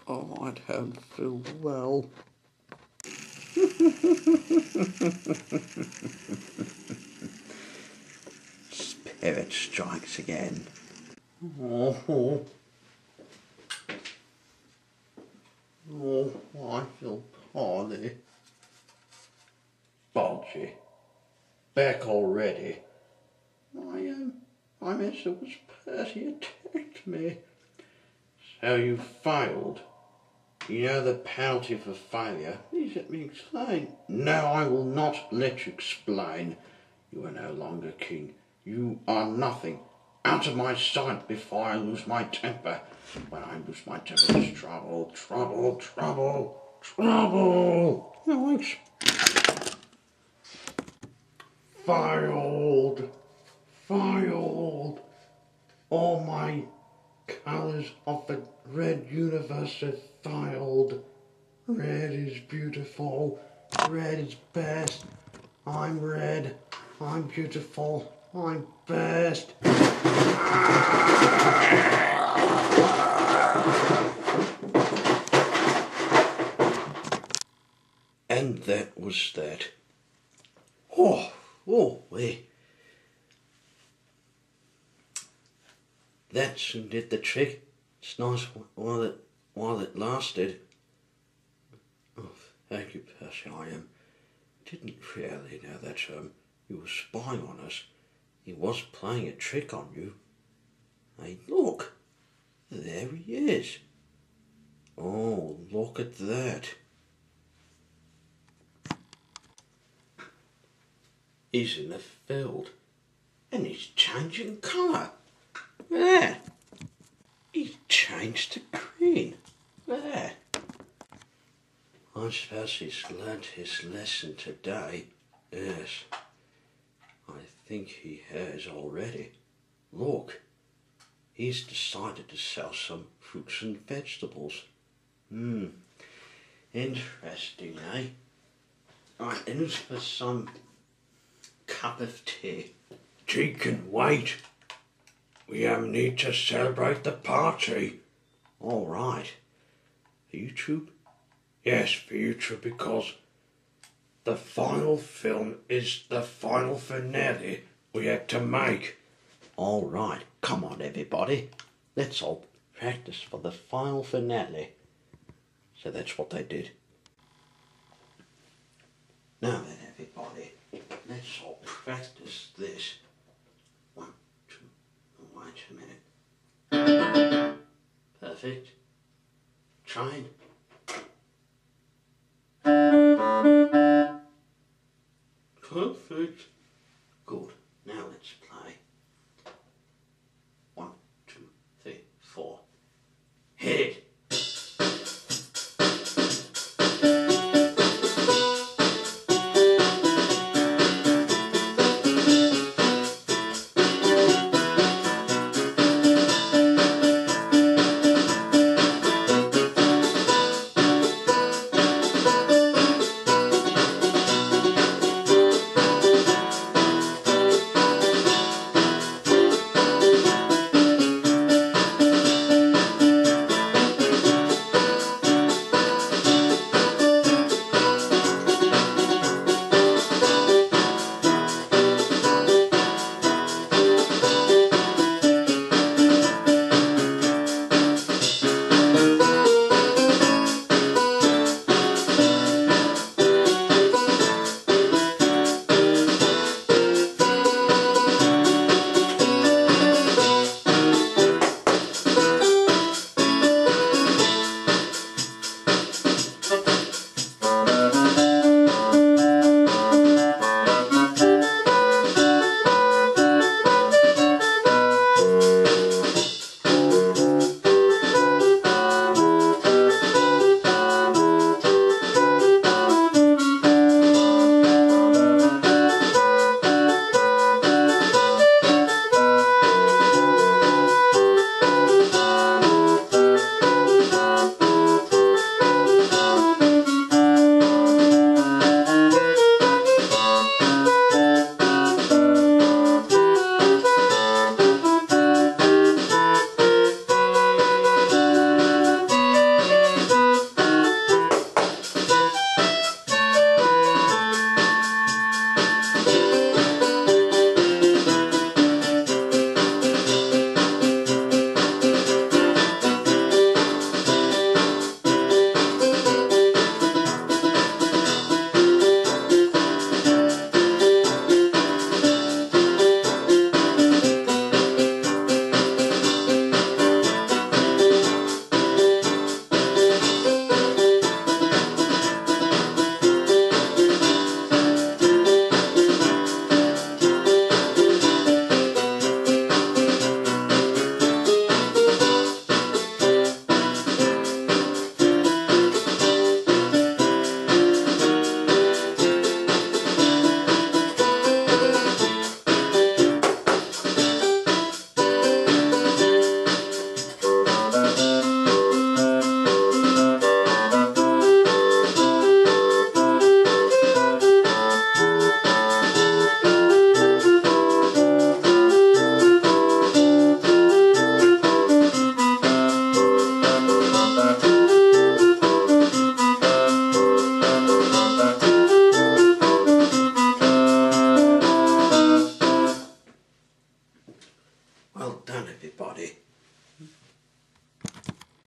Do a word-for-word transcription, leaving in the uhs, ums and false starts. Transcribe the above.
Oh, I don't feel well. Spirit strikes again. Oh, oh. Oh, I feel poorly. Bulgy. Back already. I am. Um, I miss it was Percy attacked me. So you failed. You know the penalty for failure. Please let me explain. No, I will not let you explain. You are no longer king. You are nothing. Out of my sight before I lose my temper. When I lose my temper, it's trouble, trouble, trouble, trouble. No, I Filed, filed. All my colours of the red universe are filed. Red is beautiful. Red is best. I'm red. I'm beautiful. I'm best. And that was that. Oh, oh, wait. That soon did the trick. It's nice while it, while it lasted. Oh, thank you, Percy. I um, didn't really know that um, you were spying on us. He was playing a trick on you. Hey, look. There he is. Oh, look at that. He's in the field. And he's changing colour. There. He's changed to green. There. I suppose he's learnt his lesson today. Yes. I think he has already. Look. He's decided to sell some fruits and vegetables. Hmm. Interesting, eh? Right, and who's for some cup of tea? Tea can wait. We um, need to celebrate the party. All right. For you two? Yes, for you two, because the final film is the final finale we had to make. All right. Come on, everybody. Let's all practice for the final finale. So that's what they did. Now then, everybody, let's all practice this. One, two, wait a minute. Perfect. Train. Perfect.